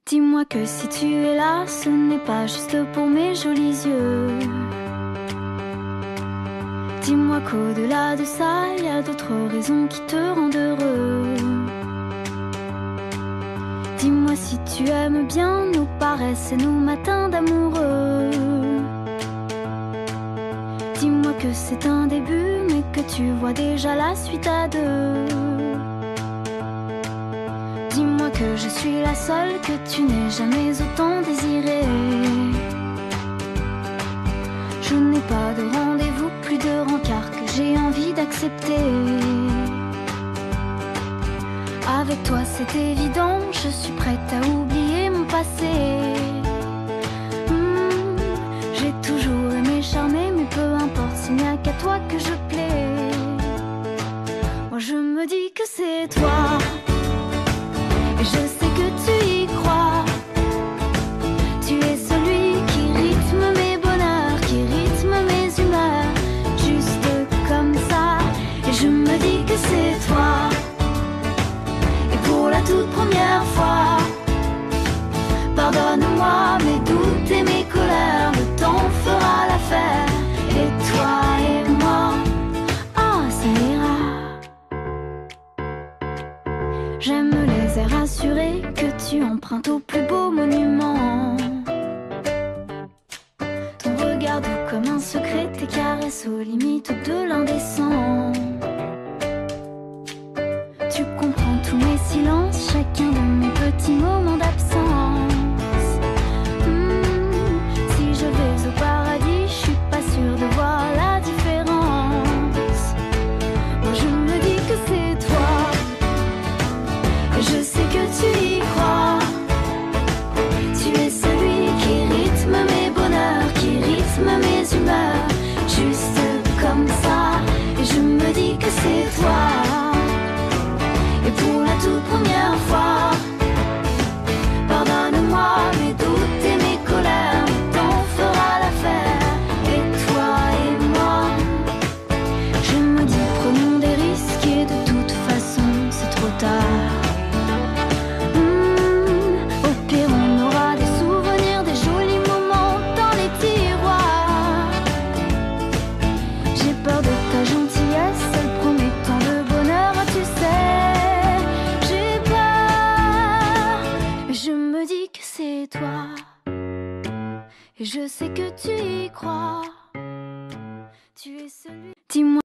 Dis-moi que si tu es là, ce n'est pas juste pour mes jolis yeux. Dis-moi qu'au-delà de ça, il y a d'autres raisons qui te rendent heureux. Dis-moi si tu aimes bien nos paresses et nos matins d'amoureux. Dis-moi que c'est un début, mais que tu vois déjà la suite à deux. Dis-moi que je suis la seule que tu n'aies jamais autant désirée. Je n'ai pas de rendez-vous, plus de rencard que j'ai envie d'accepter. Avec toi c'est évident, je suis prête à oublier mon passé. J'ai toujours aimé charmer, mais peu importe, s'il n'y a qu'à toi que je plais. Moi je me dis que c'est toi. Et je sais que tu y crois. Tu es celui qui rythme mes bonheurs, qui rythme mes humeurs, juste comme ça. Et je me dis que c'est toi. Et pour la toute première fois, pardonne-moi mes doutes et mes colères, le temps fera l'affaire. Et toi et moi, oh ça ira. J'aime les airs assurés que tu empruntes au plus beau monument. Ton regard doux comme un secret, tes caresses aux limites de l'indécent. Tu comprends tous mes silences, chacun de mes petits moments d'absence. Si je vais au paradis, je suis pas sûre de voir la différence. Moi je me dis que c'est toi. Et je sais que tu y crois. Tu es celui qui rythme mes bonheurs, qui rythme mes humeurs, juste comme ça. Et je me dis que c'est toi. Et pour la toute première fois, pardonne-moi mes doutes et mes colères, le temps fera l'affaire. Et toi et moi, je me dis prenons des risques et de toute façon c'est trop tard. Au pire on aura des souvenirs, des jolis moments dans les tiroirs. J'ai peur de ta gentillesse, elle promet tant de bonheur, tu sais. J'ai peur, mais je me dis que c'est toi. Et je sais que tu y crois. Tu es celui. Dis-moi.